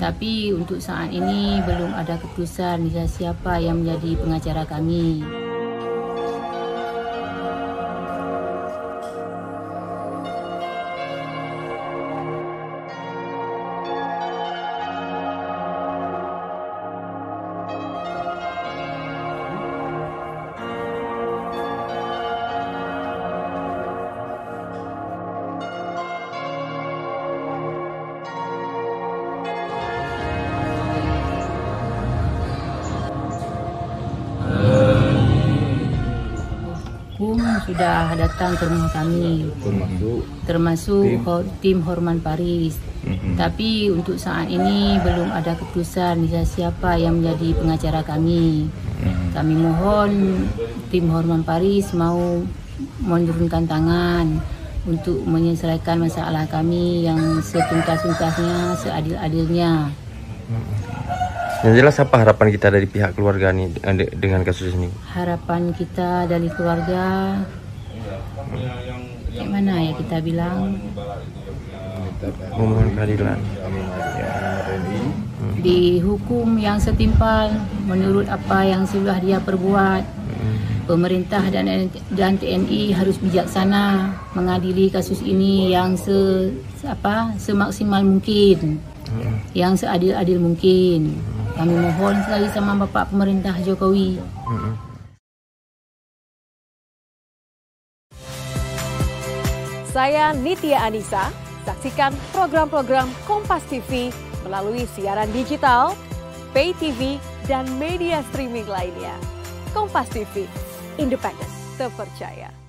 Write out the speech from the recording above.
Tapi untuk saat ini belum ada keputusan siapa yang menjadi pengacara kami. Sudah datang ke rumah kami, termasuk tim Horman Paris. Tapi untuk saat ini belum ada keputusan siapa yang menjadi pengacara kami. Kami mohon tim Horman Paris mau menurunkan tangan untuk menyelesaikan masalah kami yang setuntas-tuntasnya, seadil-adilnya. Yang jelas, apa harapan kita dari pihak keluarga nih dengan kasus ini? Harapan kita dari keluarga, kayak mana ya kita bilang? Memohon keadilan. Dihukum yang setimpal menurut apa yang sudah dia perbuat. Pemerintah dan TNI harus bijaksana mengadili kasus ini yang semaksimal mungkin, yang seadil-adil mungkin. Kami mohon sekali sama Bapak Pemerintah Jokowi. Saya Nitya Anissa. Saksikan program-program Kompas TV melalui siaran digital, pay TV, dan media streaming lainnya. Kompas TV, independen, terpercaya.